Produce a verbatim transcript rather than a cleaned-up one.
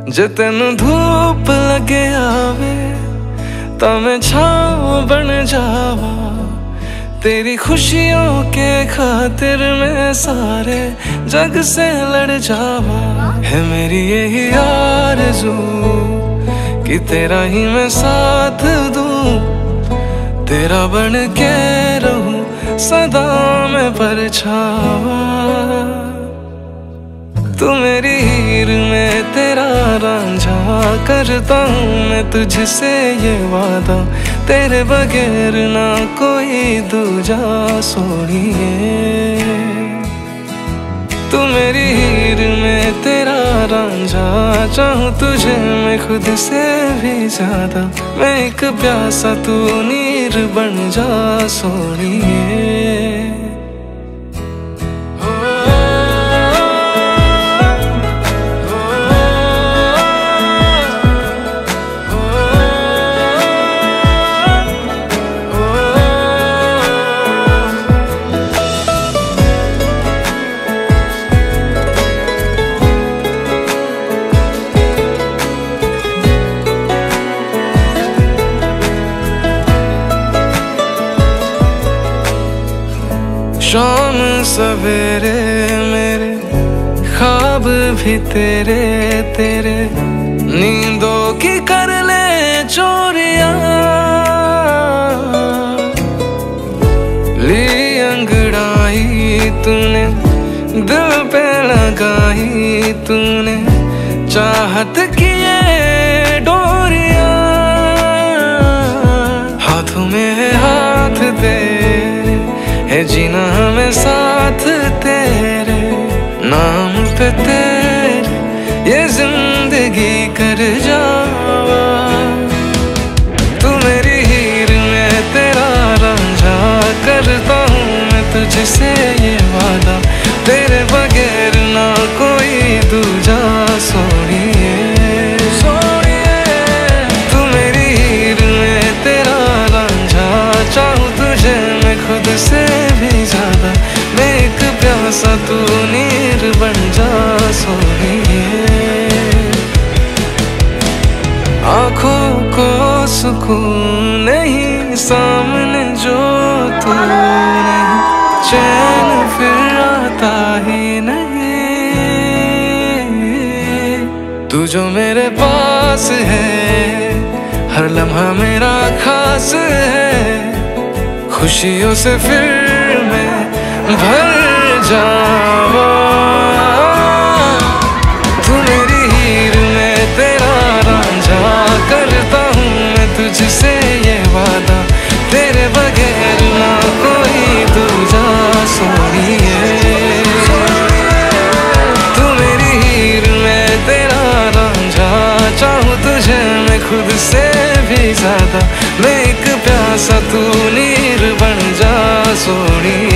जे तेनू धूप लगे आवे ता मैं छाँव बन जावा। तेरी खुशियों के खातिर मैं सारे जग से लड़ जावा। है मेरी यही आरज़ू कि तेरा ही मैं साथ दूं, तेरा बन के रहूं सदा मैं परछावा। तू मेरी हीर में तेरा रांझा, करता हूँ मैं तुझसे ये वादा, तेरे बगैर ना कोई दूजा सोनिए। तू मेरी हीर में तेरा रांझा, चाहूँ तुझे मैं खुद से भी ज्यादा। मैं एक प्यासा तू नीर बन जा सोनिए। शाम सवेरे मेरे ख्वाब भी तेरे तेरे, नींदों की कर ले चोरियां। ली अंगड़ाई तूने दिल पे लगाई, तूने चाहत की ये डोरियां। हाथों में है हाथ तेरे, है जीना हमें साथ तेरे, नाम पे तेरे ये जिंदगी कर जावा। तू मेरी हीर में तेरा रांझा, करता हूँ मैं तुझसे ये वादा, तेरे बगैर ना कोई दूजा सोनिए। तू मेरी हीर में तेरा रांझा, चाहूँ तुझे मैं खुद से भी ज्यादा। मैं एक प्यासा तू नीर बन जा सोनिए। आँखों को सुकून नहीं सामने जो तू नहीं, चैन फिर आता ही नहीं। तू जो मेरे पास है, हर लम्हा मेरा खास है, खुशियों से फिर मैं भर जावा। तू मेरी हीर में तेरा रांझा, करता हूँ मैं तुझसे ये वादा, तेरे बगैर ना कोई दूजा सोनिए। तू मेरी हीर में तेरा रांझा, चाहूँ तुझे मैं खुद से भी ज्यादा। मैं एक प्यासा तू नीर बन जा सोनिए।